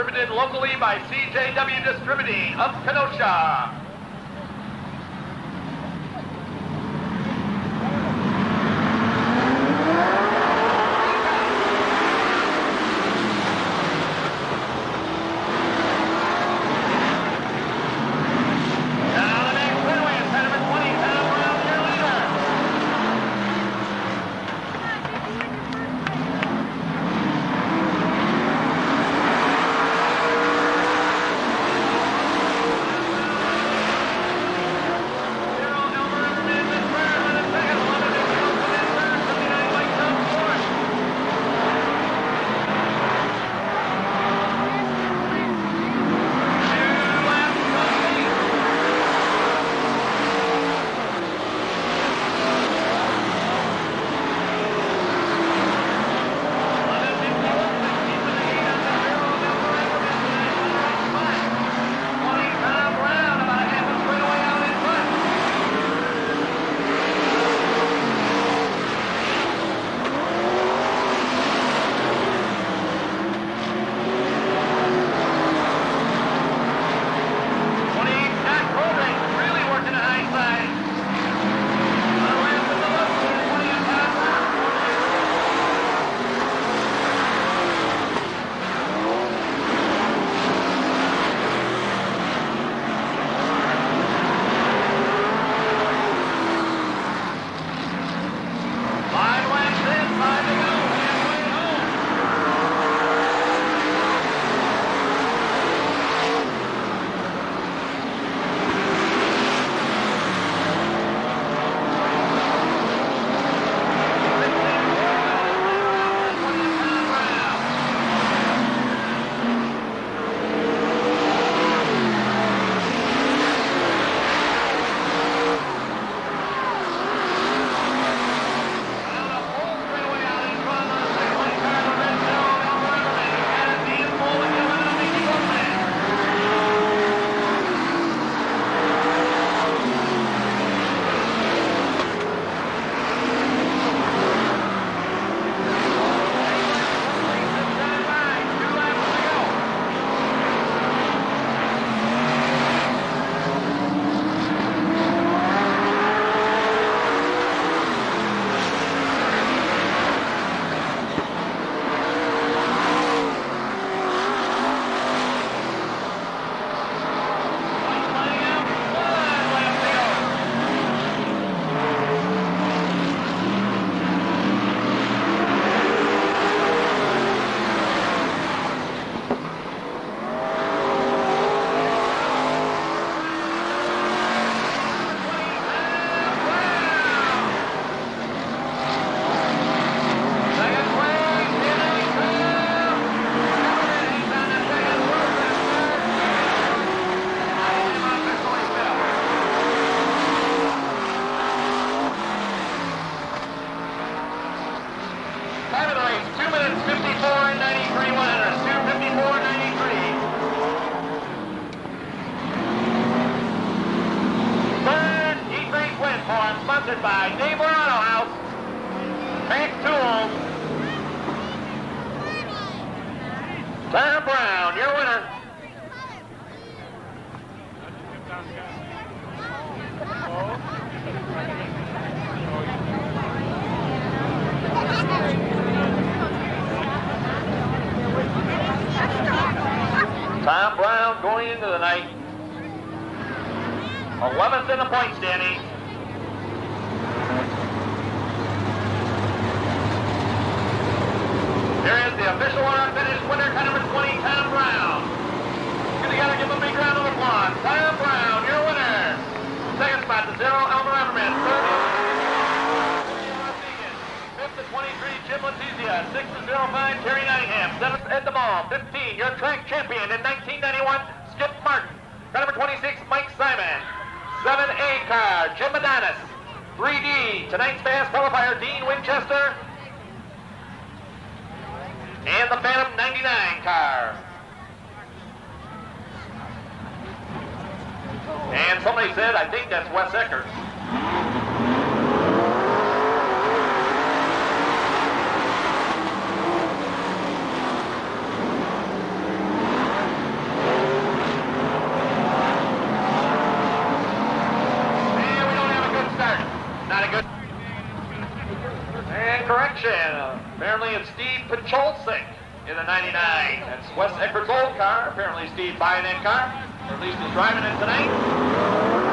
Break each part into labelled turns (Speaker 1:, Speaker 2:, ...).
Speaker 1: distributed locally by CJW Distributing of Kenosha. Sponsored by Neighbor Auto House, Bank Tools, Tom Brown, your winner. Tom Brown going into the night 11th in the point standings. Here is the official unfinished winner, car number 20, Tom Brown. You gotta give him a big round of applause. Tom Brown, your winner. Second spot, the 0, Elmer Everman. Third, fifth to 23, Jim Letizia. Sixth to 05, Terry Nottingham. Seventh, Ed DeMall. 15, your track champion in 1991, Skip Martin. Car number 26, Mike Simon. 7A car, Jim Adonis. 3D, tonight's fast qualifier, Dean Winchester. And the Phantom 99 car. And somebody said, I think that's Wes Eckert. and Steve Pacholczyk in the 99. That's Wes Eckbert's old car. Apparently Steve buying that car, or at least is driving it tonight.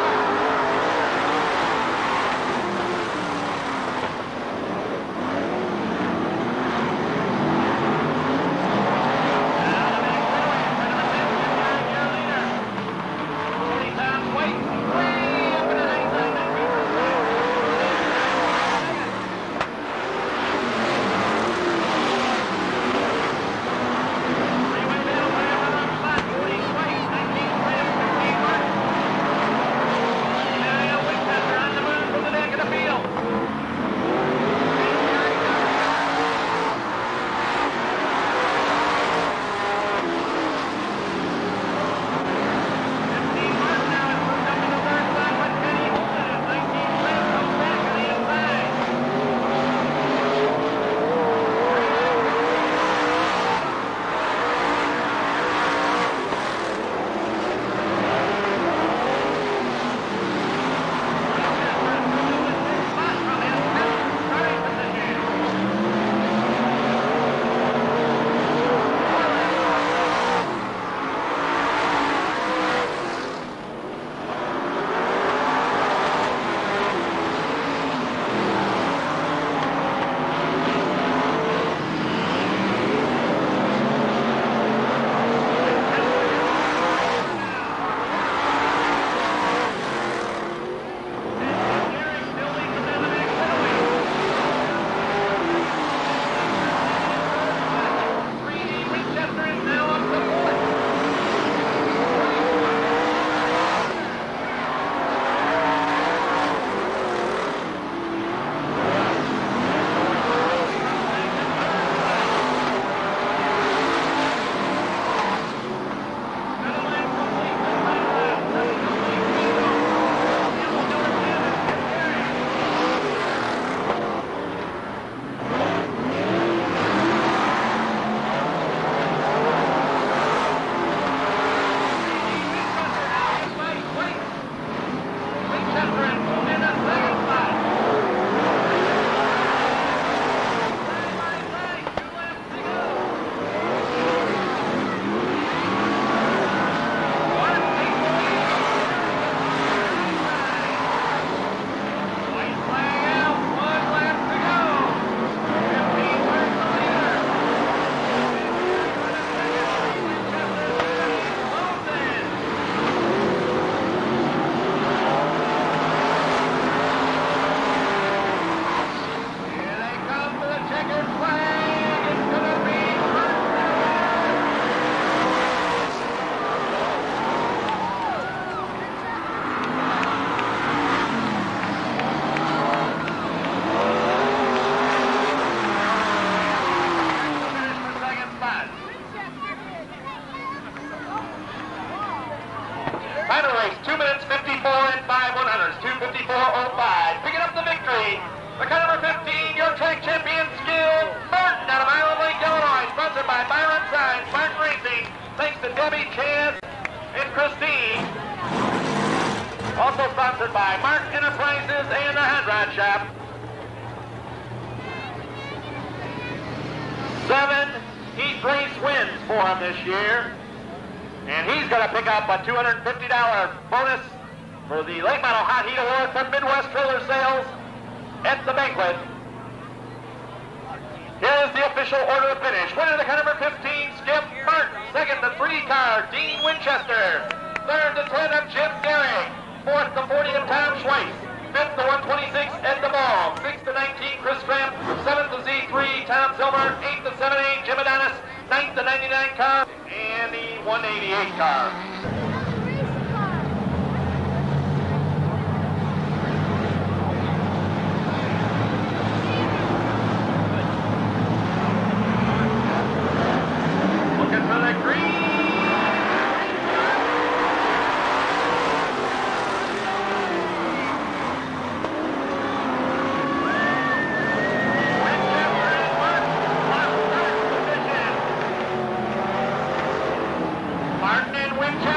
Speaker 1: Time of the race, 2 minutes 54 and 5 100s, 2:54.05. Picking up the victory, the car number 15, your track champion, Skip Martin, out of Island Lake, Illinois, sponsored by Byron Signs, Martin Racing. Thanks to Debbie, Chance, and Christine. Also sponsored by Mark Enterprises and the Hot Rod Shop. 7 heat race wins for him this year. And he's going to pick up a $250 bonus for the Late Model Hot Heat Award from Midwest Trailer Sales at the banquet. Here is the official order of finish. Winner the car number 15, Skip Martin. Second, the 3 car, Dean Winchester. Third, the 10 of Jim Derrick. Fourth, the 40 of Tom Schweitz. Fifth, the 126, Ed DeBall. Sixth, the 19, Chris Tramp. Seventh, the Z3, Tom Silver. Eighth, the 78, Jim Adonis. Ninth, the 99 car. And the 188 car. Looking for the green. Martin and Winchester.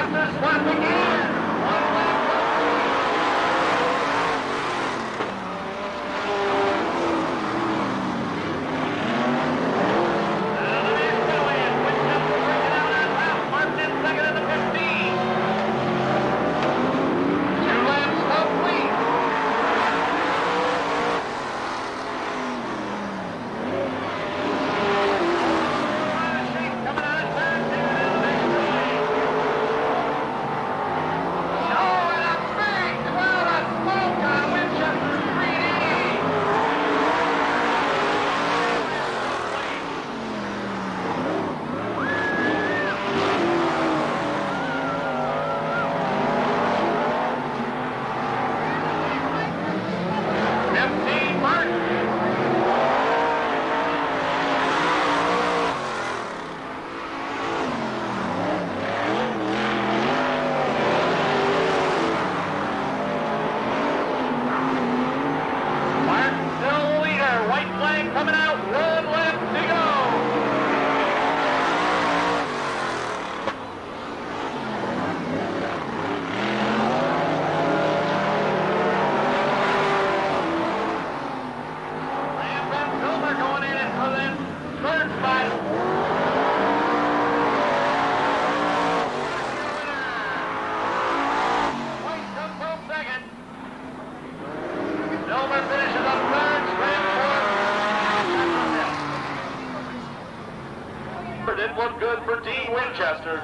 Speaker 1: didn't look good for Dean Winchester.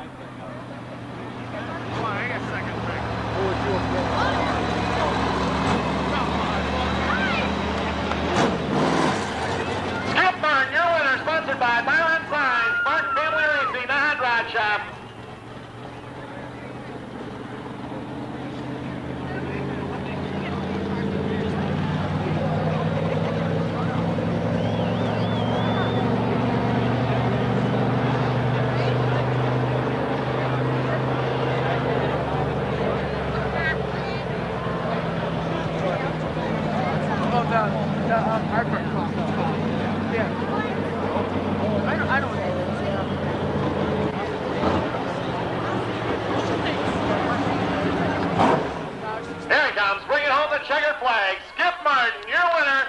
Speaker 1: Skip Martin, your winner, sponsored by Byron Signs, Martin Family Racing, the Hot Rod Shop. Checkered flag. Skip Martin, your winner.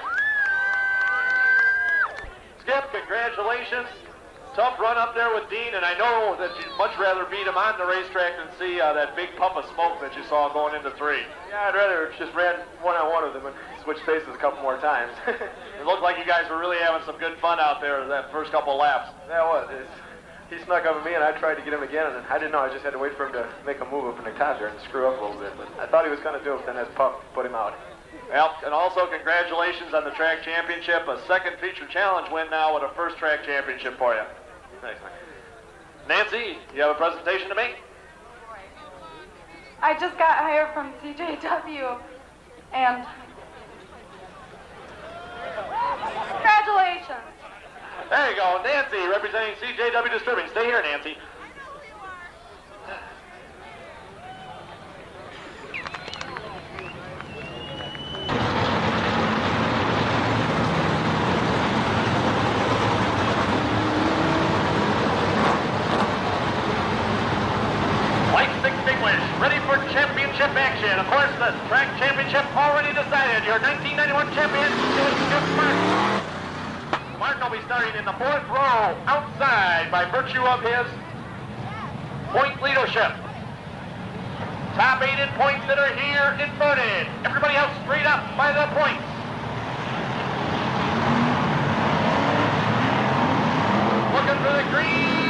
Speaker 1: Skip, congratulations. Tough run up there with Dean, and I know that you'd much rather beat him on the racetrack than see that big puff of smoke that you saw going into 3.
Speaker 2: Yeah, I'd rather just ran one-on-one with him and switch faces a couple more times.
Speaker 1: It looked like you guys were really having some good fun out there that first couple of laps.
Speaker 2: Yeah, it was. He snuck up on me, and I tried to get him again, and I didn't know. I just had to wait for him to make a move up in the top there and screw up a little bit. But I thought he was going to do it, then as Puff put him out.
Speaker 1: Well, and also congratulations on the track championship. A second feature challenge win now with a first track championship for you. Thanks, man. Nancy, you have a presentation to make?
Speaker 3: I just got hired from CJW, and congratulations.
Speaker 1: There you go, Nancy, representing CJW Distributing. Stay here, Nancy. Lights extinguished, ready for championship action. Of course, the track championship already decided. Your 1991 champion is Skip Martin. Martin will be starting in the 4th row, outside, by virtue of his point leadership. Top 8 in points that are here inverted. Everybody else straight up by the points. Looking for the green.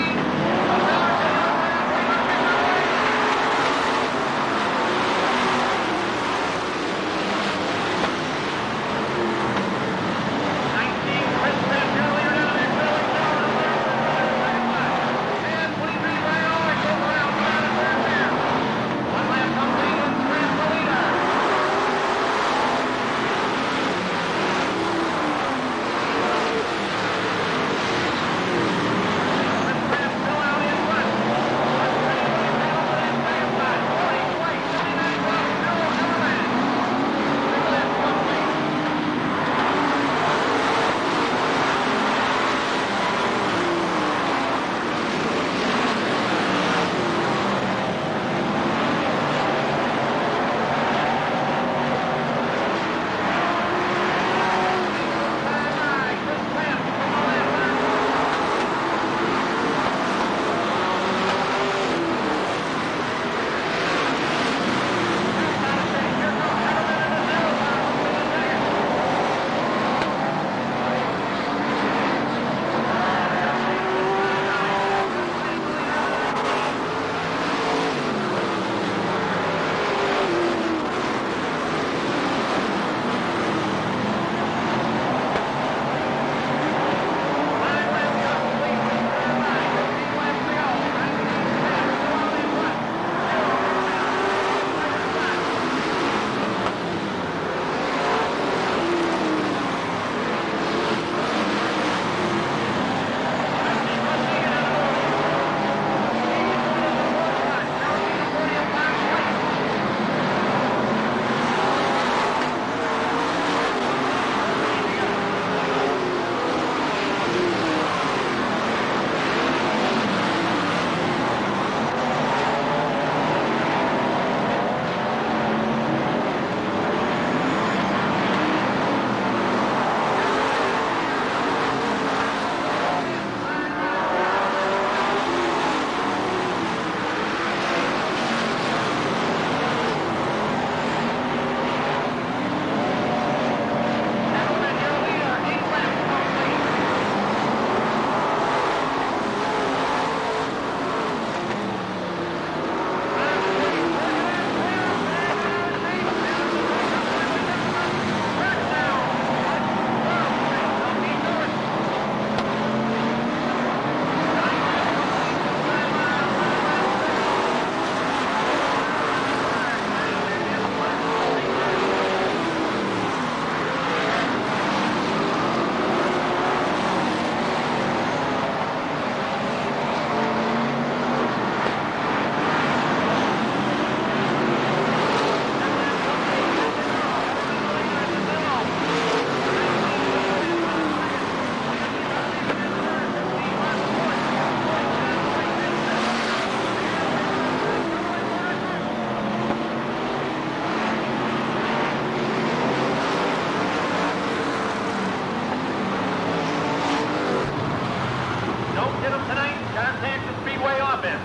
Speaker 1: Contact the Speedway office.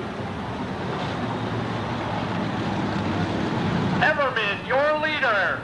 Speaker 1: Everman, your leader.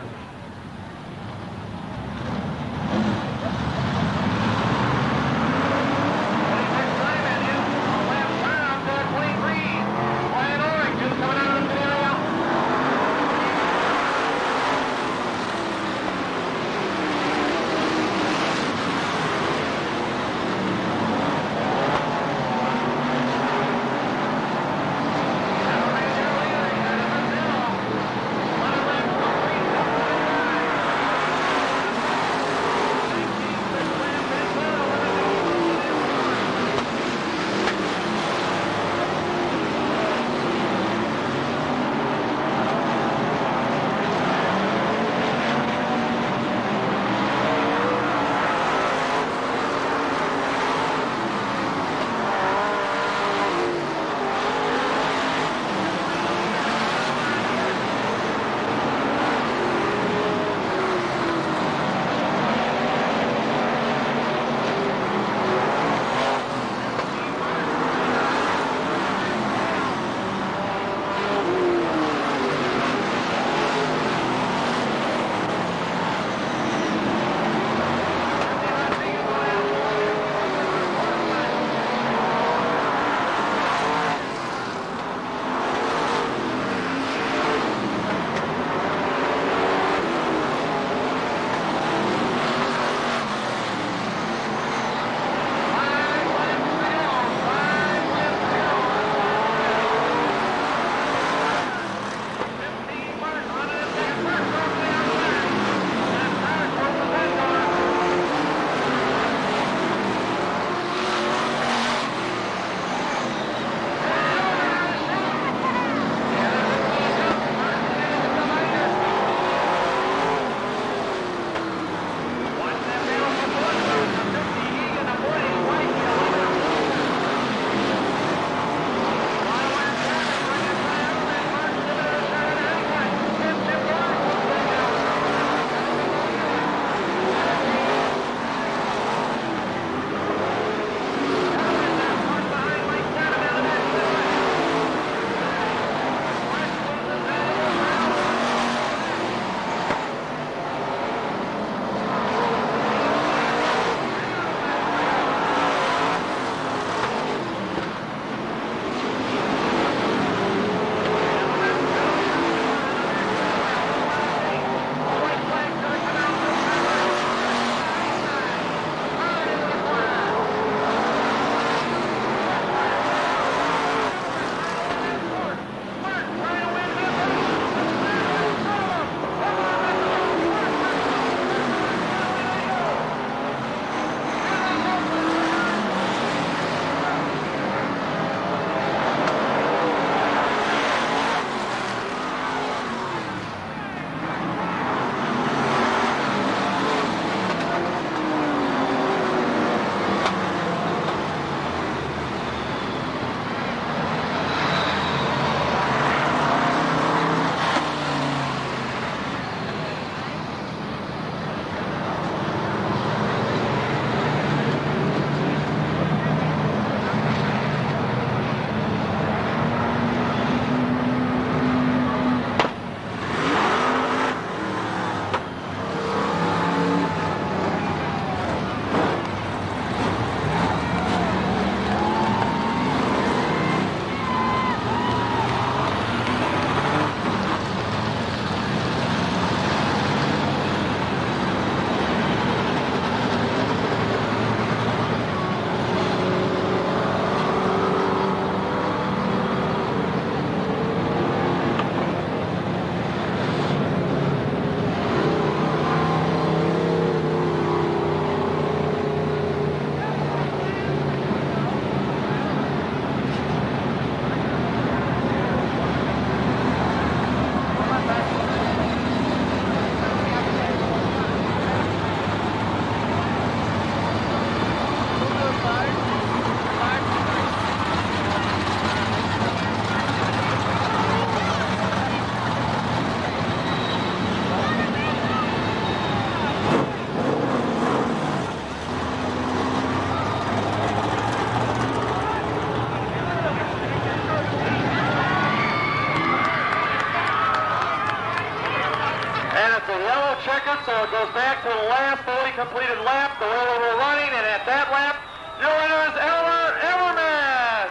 Speaker 1: checkered, so it goes back to the last fully completed lap. The way we were running, and at that lap, your winner is Elmer Elmerman.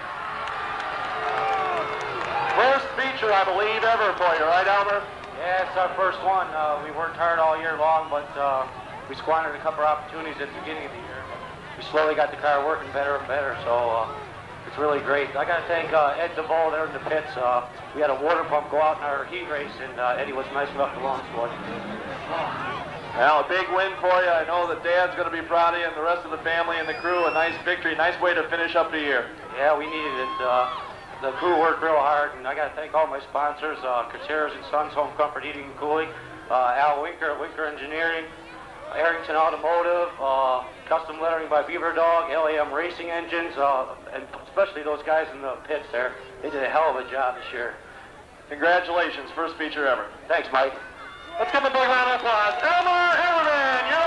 Speaker 1: First feature, I believe, ever for you, right, Elmer?
Speaker 4: Yeah, it's our first one. We worked hard all year long, but we squandered a couple of opportunities at the beginning of the year. We slowly got the car working better and better, so it's really great. I got to thank Ed DeVoe there in the pits. We had a water pump go out in our heat race, and Eddie was nice enough to launch for it.
Speaker 1: Well, a big win for you. I know that Dad's going to be proud of you and the rest of the family and the crew. A nice victory, nice way to finish up the year.
Speaker 4: Yeah, we needed it. The crew worked real hard, and I got to thank all my sponsors, Caceres and Sons Home Comfort Heating and Cooling, Al Winker at Winker Engineering, Arrington Automotive, Custom Lettering by Beaver Dog, LAM Racing Engines, and especially those guys in the pits there. They did a hell of a job this year.
Speaker 1: Congratulations, first feature ever.
Speaker 4: Thanks, Mike.
Speaker 1: Let's give a big round of applause. Elmer Ellerman,